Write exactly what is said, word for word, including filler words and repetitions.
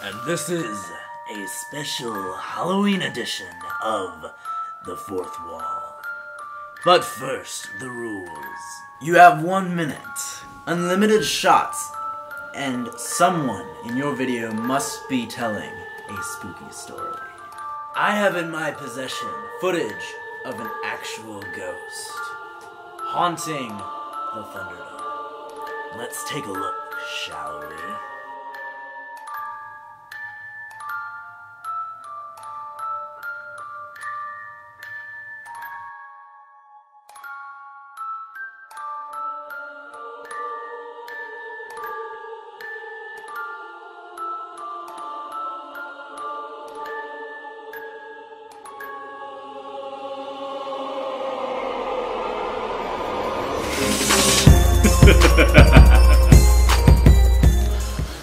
And this is a special Halloween edition of The Fourth Wall. But first, the rules. You have one minute, unlimited shots, and someone in your video must be telling a spooky story. I have in my possession footage of an actual ghost haunting the Thunderdome. Let's take a look, shall we?